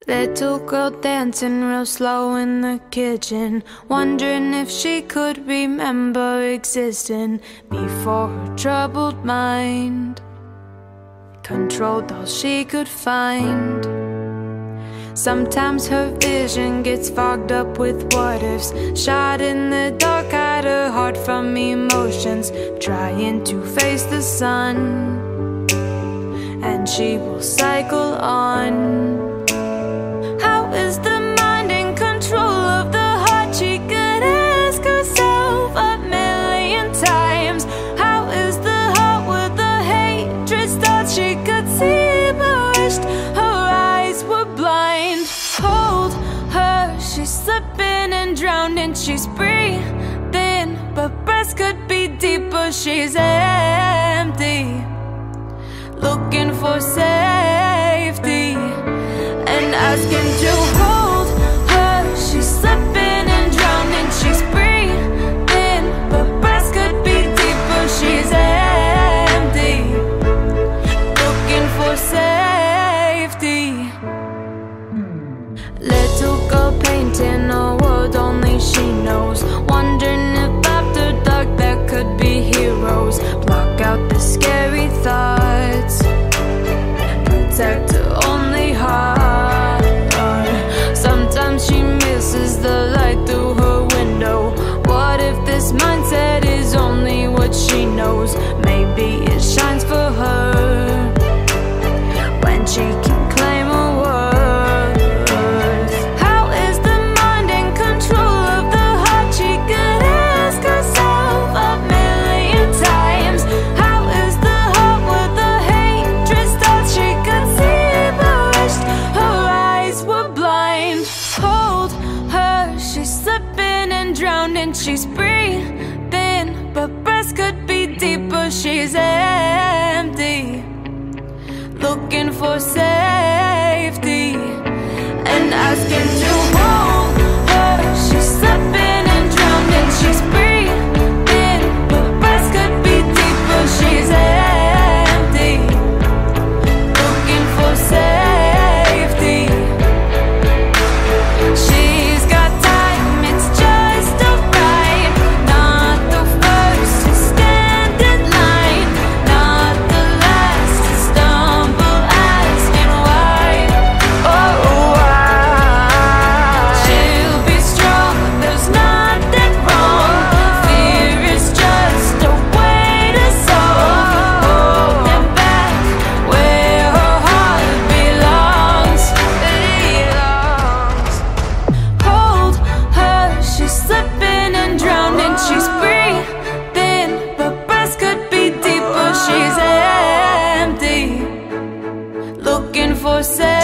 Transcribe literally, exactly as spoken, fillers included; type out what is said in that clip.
Little girl dancing real slow in the kitchen, wondering if she could remember existing before her troubled mind controlled all she could find. Sometimes her vision gets fogged up with what ifs, shot in the dark, hide her heart from emotions, trying to face the sun, and she will cycle on. How is the mind in control of the heart? She could ask herself a million times. How is the heart with the hatred starts? She could see but wished her eyes were blind. Hold her, she's slipping and drowning. She's breathing, but breath could be deeper. She's empty, looking for safety, and asking to hold her. She's slipping and drowning. She's breathing, but breath could be deeper. She's empty, looking for safety. Little girl painting a world only she knows, wondering if after dark there could be heroes. Block out the scary thoughts, protect her only heart. Sometimes she misses the light through her window. What if this mindset is only what she knows? Maybe it shines for her when she can claim her worth. How is the mind in control of the heart? She could ask herself a million times. How is the heart with the hatred starts? She could see but wished her eyes were blind. Hold her, she's slipping and drowning. She's breathing, but breath could be deeper. She's empty, looking for safety, and asking to hold her. She's slipping and drowning. She's breathing, but breath could be deeper. She's empty, looking for safety. She's got time, it's just alright. Not the first to stand in line, not the last to stumble asking why. Oh, why? She'll be strong, there's nothing wrong. Fear is just a way to solve, holding back where her heart belongs. Belongs. Hold her, she's slipping and drowning. She's breathing, but breath could be deeper. She's empty, looking for safety.